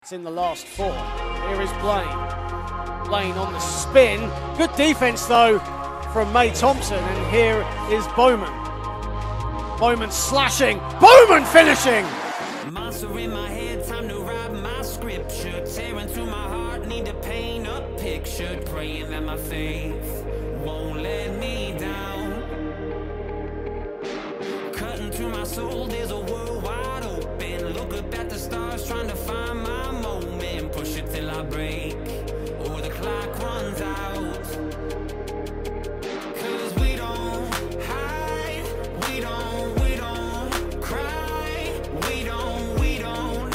It's in the last 4. Here is Blaine. Blaine on the spin. Good defense though from May Thompson, and here is Bowman. Bowman slashing. Bowman finishing. Monster in my head, time to write my scripture. Tearing through my heart, need to paint a picture. Praying that my faith won't let me down. Cutting through my soul, there's a world wide open. Look up at the stars, trying to find my moment. Push it till I break, or the clock runs out. Cause we don't hide, we don't cry, we don't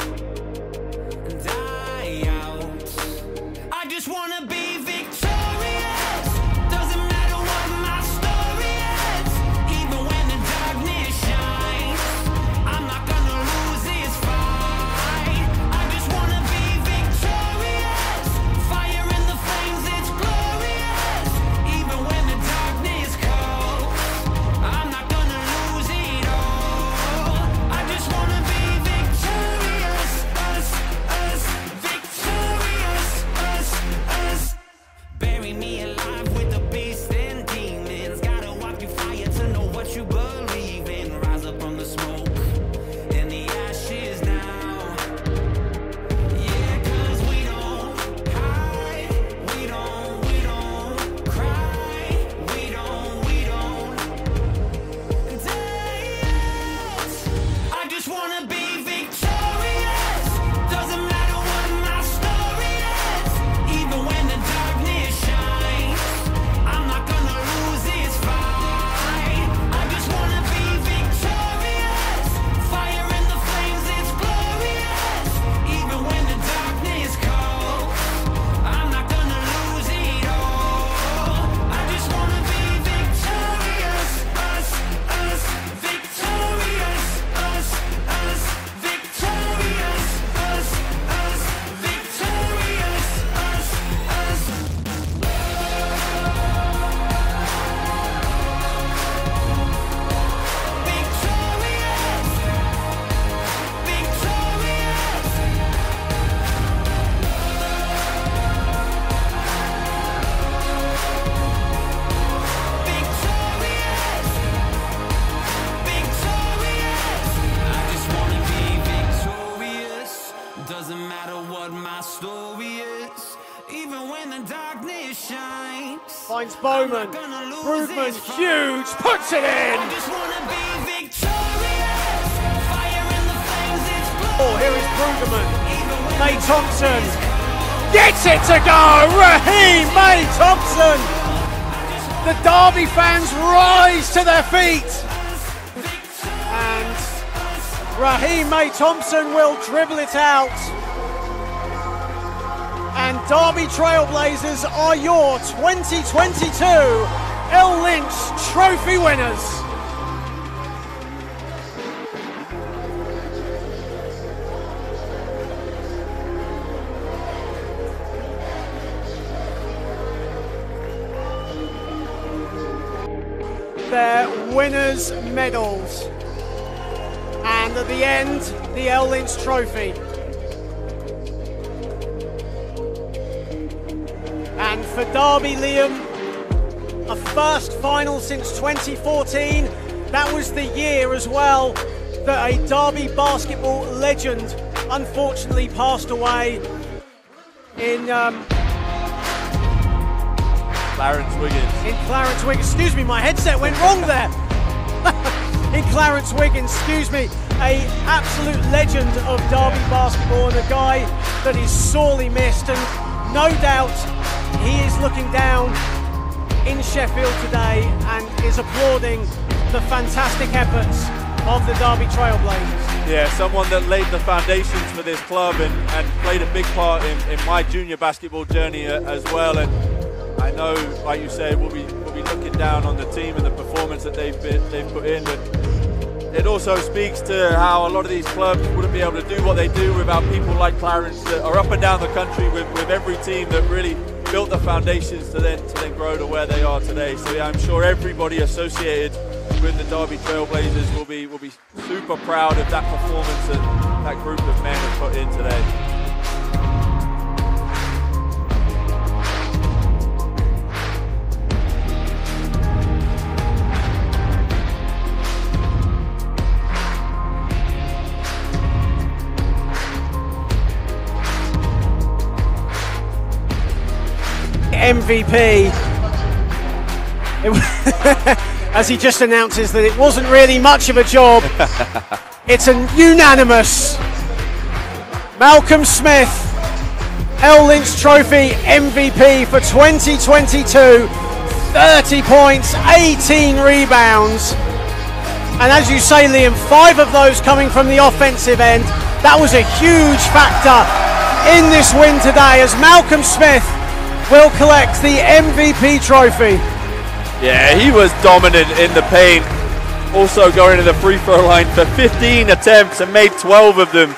die out. I just wanna be victorious. Doesn't matter what my story is. Even when the darkness shines, I'm not gonna lose this fight. I just wanna be victorious. Fire in the flames, it's glorious. Even when the darkness calls, I'm not gonna lose it all. I just wanna be victorious. Us, victorious. Us. Bury me alive with the beast and demons. Gotta walk through fire to know what you believe in. Rise up from the smoke and the ashes now. Yeah, cause we don't hide, we don't cry, we don't die out. I just wanna be victorious. Doesn't matter what my story is. Even when the darkness shines, I'm not gonna lose this fight. I just wanna be victorious. Fire in the flames, it's glorious. Even when the darkness calls, I'm not gonna lose it all. I just wanna be victorious. Us, victorious. Us, victorious. Us, victorious. Us. Doesn't matter what my story is, even when the darkness shines. Finds Bowman. Brugman, huge, puts it in. I just wanna be victorious. Fire in the flames, it's glorious. Oh, here is Brugman. May Thompson gets it to go. Raheem May Thompson. The Derby fans rise to their feet. And Raheem May Thompson will dribble it out. And Derby Trailblazers are your 2022 L Lynch Trophy winners. Their winners' medals. And at the end, the L Lynch Trophy. And for Derby, Liam, a first final since 2014. That was the year as well that a Derby basketball legend unfortunately passed away in Clarence Wiggins. Excuse me, my headset went wrong there. In Clarence Wiggins, excuse me, a absolute legend of Derby basketball, and a guy that is sorely missed, and no doubt he is looking down in Sheffield today and is applauding the fantastic efforts of the Derby Trailblazers. Yeah, someone that laid the foundations for this club and played a big part in my junior basketball journey as well. And I know, like you said, we'll be looking down on the team and the performance that they've put in. But it also speaks to how a lot of these clubs wouldn't be able to do what they do without people like Clarence that are up and down the country with every team that really built the foundations to then grow to where they are today. So yeah, I'm sure everybody associated with the Derby Trailblazers will be super proud of that performance that that group of men have put in today. MVP. As he just announces that it wasn't really much of a job. It's a unanimous Malcolm Smith L Lynch Trophy MVP for 2022. 30 points, 18 rebounds. And as you say, Liam, 5 of those coming from the offensive end. That was a huge factor in this win today, as Malcolm Smith will collect the MVP trophy. Yeah, he was dominant in the paint. Also going to the free throw line for 15 attempts and made 12 of them.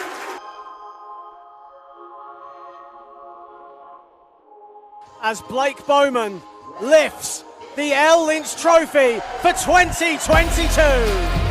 As Blake Bowman lifts the L Lynch Trophy for 2022.